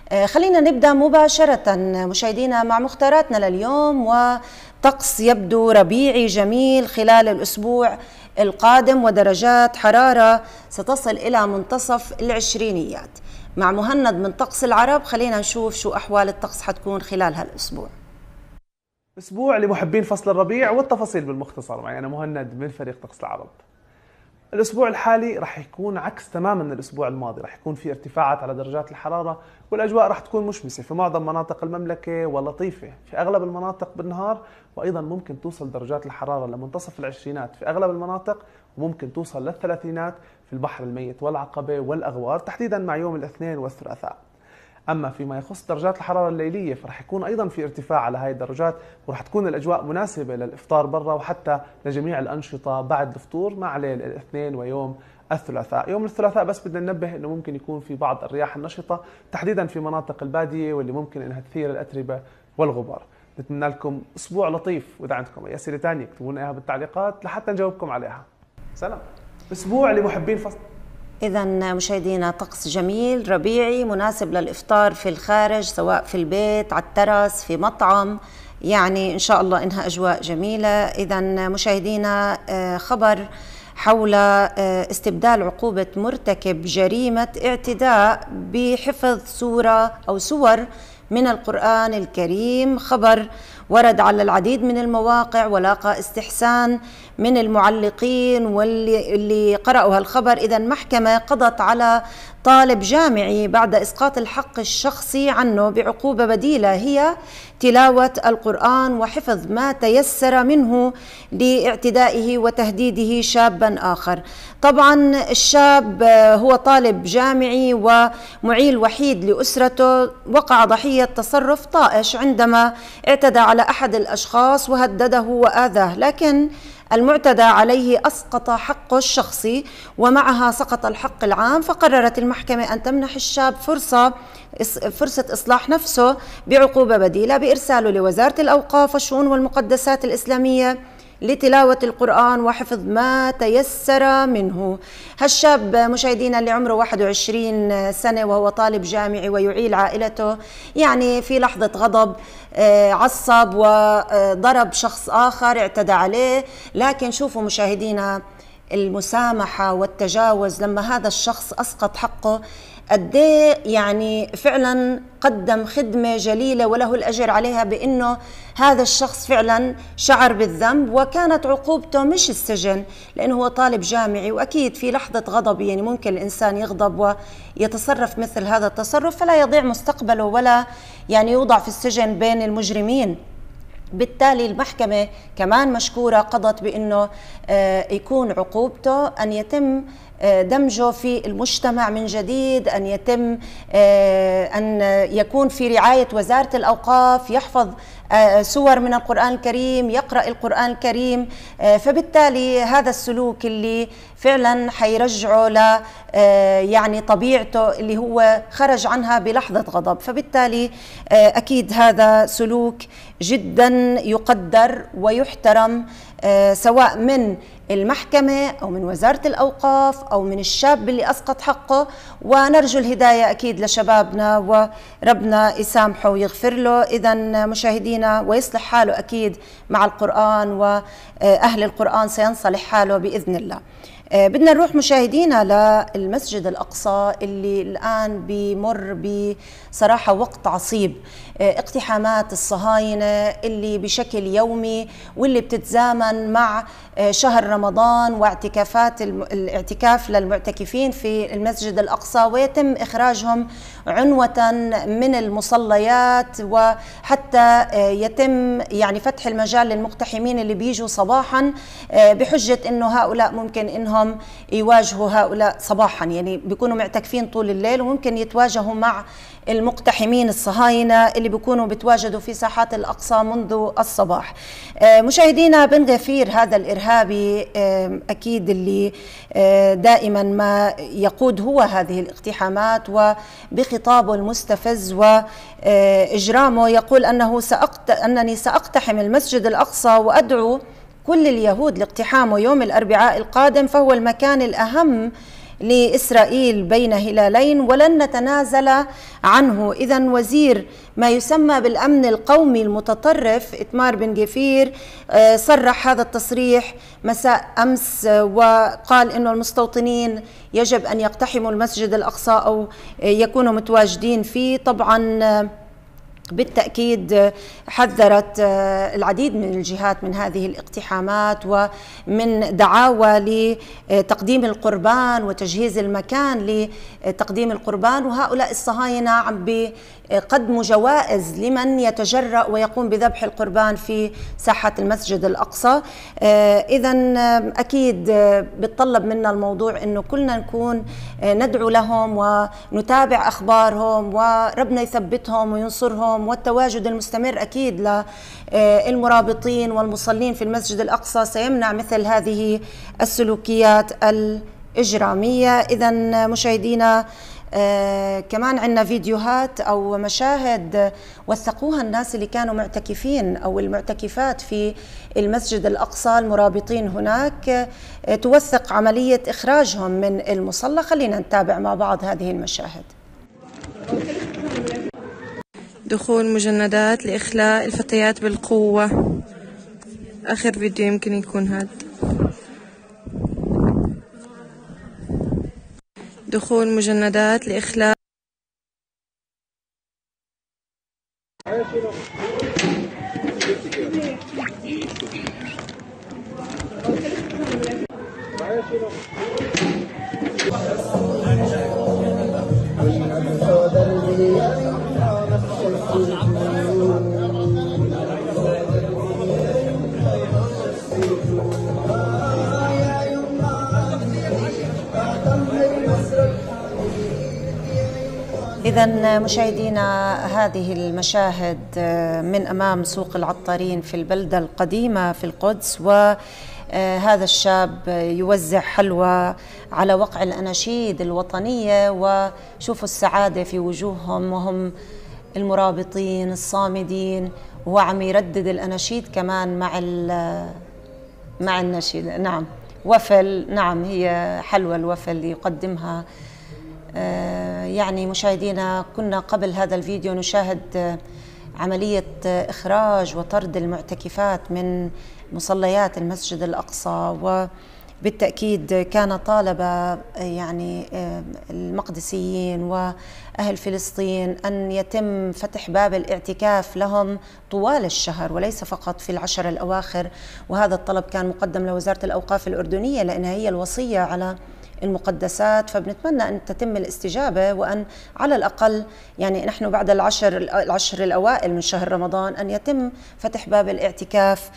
خلينا نبدأ مباشرة مشاهدينا مع مختاراتنا لليوم، وطقس يبدو ربيعي جميل خلال الأسبوع القادم، ودرجات حرارة ستصل إلى منتصف العشرينيات. مع مهند من طقس العرب خلينا نشوف شو أحوال الطقس حتكون خلال هالأسبوع. أسبوع لمحبين فصل الربيع والتفاصيل بالمختصر. معي أنا مهند من فريق طقس العرب. الأسبوع الحالي راح يكون عكس تماما الأسبوع الماضي، راح يكون في ارتفاعات على درجات الحرارة، والأجواء راح تكون مشمسة في معظم مناطق المملكة ولطيفة في أغلب المناطق بالنهار، وأيضا ممكن توصل درجات الحرارة لمنتصف العشرينات في أغلب المناطق، وممكن توصل للثلاثينات في البحر الميت والعقبة والأغوار تحديدا مع يوم الاثنين والثلاثاء. أما فيما يخص درجات الحرارة الليلية فرح يكون أيضا في ارتفاع على هاي الدرجات، ورح تكون الأجواء مناسبة للإفطار برا وحتى لجميع الأنشطة بعد الفطور مع ليل الاثنين ويوم الثلاثاء. يوم الثلاثاء بس بدنا ننبه أنه ممكن يكون في بعض الرياح النشطة تحديدا في مناطق البادية واللي ممكن أنها تثير الأتربة والغبار. نتمنى لكم أسبوع لطيف، وإذا عندكم أي أسئلة ثانية اكتبوا لنا إياها بالتعليقات لحتى نجاوبكم عليها. سلام. أسبوع لمحبين فصل. إذا مشاهدينا طقس جميل ربيعي مناسب للإفطار في الخارج، سواء في البيت، على الترس، في مطعم، يعني إن شاء الله إنها أجواء جميلة. إذا مشاهدينا خبر حول استبدال عقوبة مرتكب جريمة اعتداء بحفظ سورة أو سور من القرآن الكريم. خبر ورد على العديد من المواقع ولاقى استحسان من المعلقين واللي قرأوا هالخبر. إذا المحكمة قضت على طالب جامعي بعد إسقاط الحق الشخصي عنه بعقوبة بديلة هي تلاوة القرآن وحفظ ما تيسر منه لاعتدائه وتهديده شابا آخر. طبعا الشاب هو طالب جامعي ومعيل وحيد لأسرته، وقع ضحية تصرف طائش عندما اعتدى على أحد الأشخاص وهدده وآذاه، لكن المعتدى عليه أسقط حقه الشخصي ومعها سقط الحق العام. فقررت المحكمة أن تمنح الشاب فرصة إصلاح نفسه بعقوبة بديلة بإرساله لوزارة الأوقاف والشؤون والمقدسات الإسلامية لتلاوة القرآن وحفظ ما تيسر منه. هالشاب مشاهدينا اللي عمره 21 سنة وهو طالب جامعي ويعيل عائلته، يعني في لحظة غضب عصب وضرب شخص آخر اعتدى عليه، لكن شوفوا مشاهدينا المسامحة والتجاوز لما هذا الشخص أسقط حقه قديه، يعني فعلا قدم خدمة جليلة وله الأجر عليها، بأنه هذا الشخص فعلا شعر بالذنب وكانت عقوبته مش السجن، لأنه هو طالب جامعي وأكيد في لحظة غضب يعني ممكن الإنسان يغضب ويتصرف مثل هذا التصرف، فلا يضيع مستقبله ولا يعني يوضع في السجن بين المجرمين. بالتالي المحكمة كمان مشكورة قضت بأنه يكون عقوبته أن يتم دمجه في المجتمع من جديد، أن يتم أن يكون في رعاية وزارة الأوقاف، يحفظ سور من القرآن الكريم، يقرأ القرآن الكريم. فبالتالي هذا السلوك اللي فعلا حيرجعه ل يعني طبيعته اللي هو خرج عنها بلحظة غضب، فبالتالي أكيد هذا سلوك جدا يقدر ويحترم سواء من المحكمة أو من وزارة الأوقاف أو من الشاب اللي أسقط حقه، ونرجو الهداية أكيد لشبابنا وربنا يسامحه ويغفر له. إذا مشاهدينا ويصلح حاله أكيد مع القرآن، وأهل القرآن سينصلح حاله بإذن الله. بدنا نروح مشاهدينا للمسجد الأقصى اللي الآن بيمر بصراحة وقت عصيب، اقتحامات الصهاينة اللي بشكل يومي واللي بتتزامن مع شهر رمضان واعتكافات الاعتكاف للمعتكفين في المسجد الأقصى، ويتم إخراجهم عنوة من المصليات، وحتى يتم يعني فتح المجال للمقتحمين اللي بيجوا صباحا بحجة إنه هؤلاء ممكن إنهم يواجهوا هؤلاء صباحا، يعني بيكونوا معتكفين طول الليل وممكن يتواجهوا مع المقتحمين الصهاينة اللي بيكونوا بتواجدوا في ساحات الأقصى منذ الصباح. مشاهدينا بن غفير هذا الإرهابي أكيد اللي دائما ما يقود هو هذه الاقتحامات، وبخطابه المستفز وإجرامه يقول أنني سأقتحم المسجد الأقصى وأدعو كل اليهود لاقتحامه يوم الأربعاء القادم، فهو المكان الأهم لإسرائيل بين هلالين ولن نتنازل عنه. إذا وزير ما يسمى بالأمن القومي المتطرف إتمار بن غفير صرح هذا التصريح مساء أمس، وقال إنه المستوطنين يجب أن يقتحموا المسجد الأقصى أو يكونوا متواجدين فيه. طبعا بالتأكيد حذرت العديد من الجهات من هذه الاقتحامات ومن دعاوى لتقديم القربان وتجهيز المكان لتقديم القربان، وهؤلاء الصهاينة عم بيقدموا جوائز لمن يتجرأ ويقوم بذبح القربان في ساحة المسجد الأقصى. إذا أكيد بتطلب منا الموضوع إنه كلنا نكون ندعو لهم ونتابع أخبارهم وربنا يثبتهم وينصرهم، والتواجد المستمر أكيد للمرابطين والمصلين في المسجد الأقصى سيمنع مثل هذه السلوكيات الإجرامية. إذا مشاهدينا كمان عندنا فيديوهات أو مشاهد وثقوها الناس اللي كانوا معتكفين أو المعتكفات في المسجد الأقصى، المرابطين هناك توثق عملية إخراجهم من المصلى. خلينا نتابع مع بعض هذه المشاهد. دخول مجندات لإخلاء الفتيات بالقوة. آخر فيديو يمكن يكون هذا. دخول مجندات لإخلاء إذا مشاهدينا هذه المشاهد من أمام سوق العطارين في البلدة القديمة في القدس، وهذا الشاب يوزع حلوى على وقع الأناشيد الوطنية، وشوفوا السعادة في وجوههم وهم المرابطين الصامدين، وهو عم يردد الأناشيد كمان مع النشيد. نعم وفل، نعم هي حلوى الوفل اللي يقدمها. يعني مشاهدينا كنا قبل هذا الفيديو نشاهد عملية إخراج وطرد المعتكفات من مصليات المسجد الأقصى، وبالتأكيد كان طالب يعني المقدسيين وأهل فلسطين أن يتم فتح باب الاعتكاف لهم طوال الشهر وليس فقط في العشر الأواخر، وهذا الطلب كان مقدم لوزارة الأوقاف الأردنية لأنها هي الوصية على المقدسات، فبنتمنى أن تتم الاستجابة وأن على الأقل يعني نحن بعد العشر الأوائل من شهر رمضان أن يتم فتح باب الاعتكاف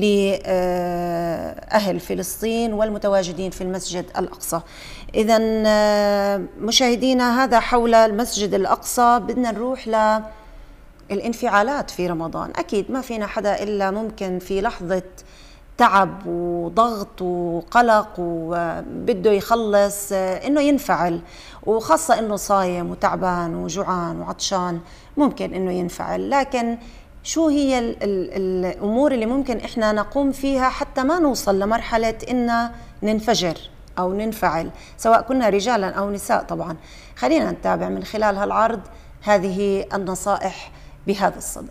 لأهل فلسطين والمتواجدين في المسجد الأقصى. إذا مشاهدينا هذا حول المسجد الأقصى. بدنا نروح للانفعالات في رمضان. أكيد ما فينا حدا إلا ممكن في لحظة تعب وضغط وقلق وبده يخلص انه ينفعل، وخاصة انه صايم وتعبان وجوعان وعطشان ممكن انه ينفعل. لكن شو هي الامور اللي ممكن احنا نقوم فيها حتى ما نوصل لمرحلة ان ننفجر او ننفعل، سواء كنا رجالا او نساء؟ طبعا خلينا نتابع من خلال هالعرض هذه النصائح بهذا الصدد.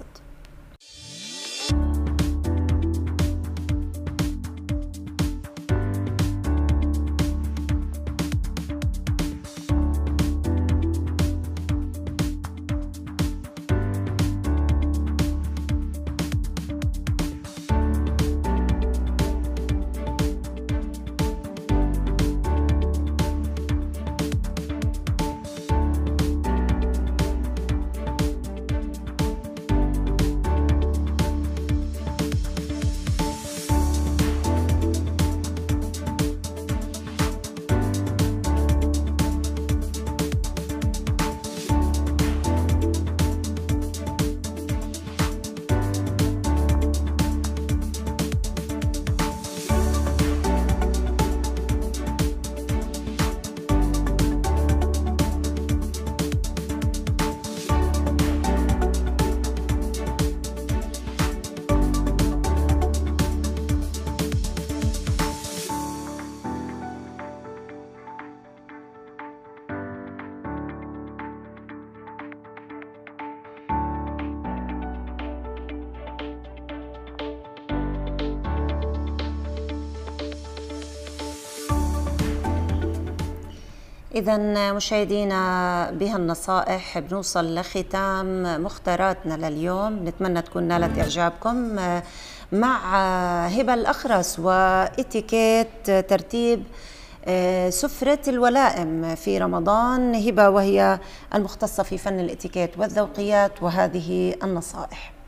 إذا مشاهدينا بهالنصائح بنوصل لختام مختاراتنا لليوم، نتمنى تكون نالت إعجابكم مع هبة الأخرس وإتيكيت ترتيب سفرة الولائم في رمضان. هبة وهي المختصة في فن الإتيكيت والذوقيات وهذه النصائح.